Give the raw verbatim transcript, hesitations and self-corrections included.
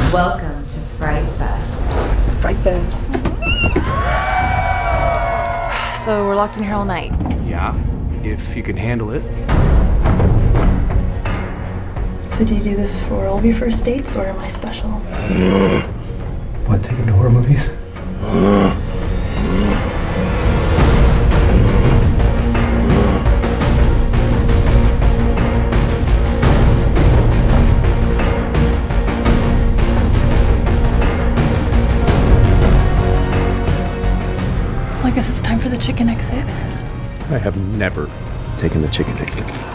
Welcome to Fright Fest. Fright Fest. So we're locked in here all night. Yeah, if you can handle it. So do you do this for all of your first dates, or am I special? What, take him to horror movies? Well, I guess it's time for the chicken exit. I have never taken the chicken exit.